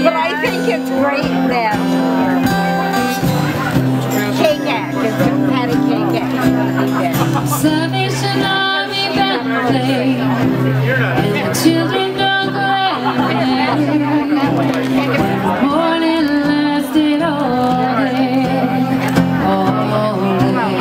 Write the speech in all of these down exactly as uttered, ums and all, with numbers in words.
But I think it's great that Cake Act is Patty Cake Act. Salvation Army birthday, and the children don't glad. Morning lasted all day, all day.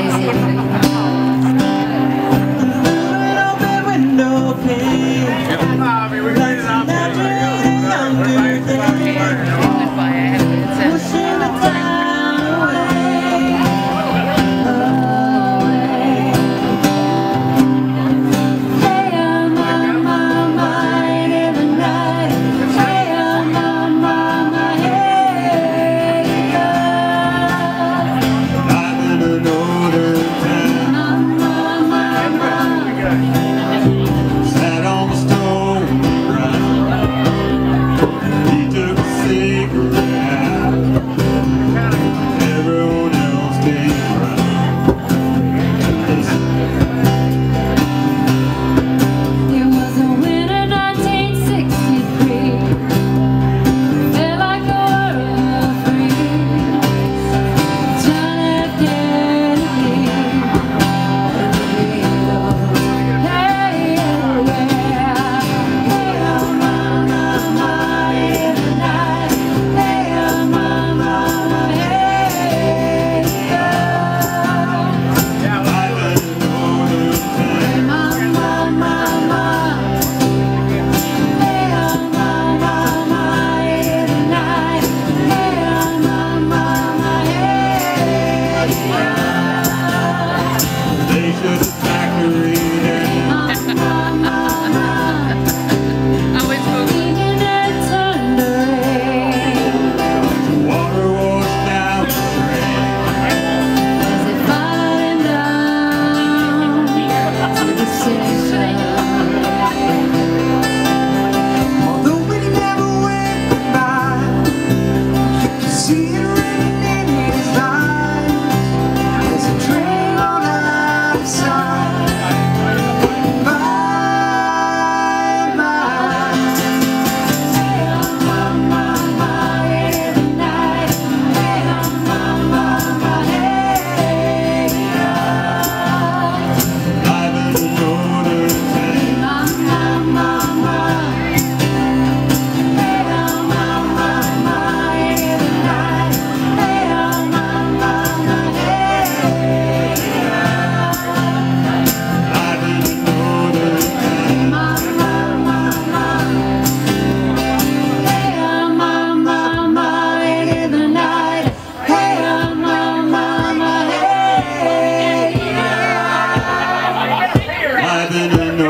An open window pane, lights up every younger thing, pushing the time away, away. Hey, I'm on my mind in the night. Hey, I'm on my mind, hey, yeah. I'm in an older town. I'm on my mind. Sat on the stone ground. He took a cigarette out. Everyone else came around. It was a winter nineteen sixty-three. Felt like a warrior free. John F. Kennedy. Hey, yeah. Hey, I'm on my mind in the night. Hey, I'm on my mind, hey, yeah. I'm in an older town. I'm on my mind. Hey, I'm on my mind in the night. Hey, I'm on my mind, hey, yeah. They should have factory down. I'm on my mind. Thinking it turned to rain. Water washed down the drain. As if falling down to the station. Although we never went goodbye, you can see it written in his eyes. There's a train on the side. Bye, bye. Hey, I'm on my mind in the night. Hey, I'm on my mind, hey, yeah. I'm in an older town. I'm on my mind. Hey, I'm on my mind in the night. Hey, I'm on my mind, hey, yeah. I'm in an older town. I'm on my mind. Hey, I'm on my mind in the night. Hey, I'm on my mind, hey, yeah. I'm in an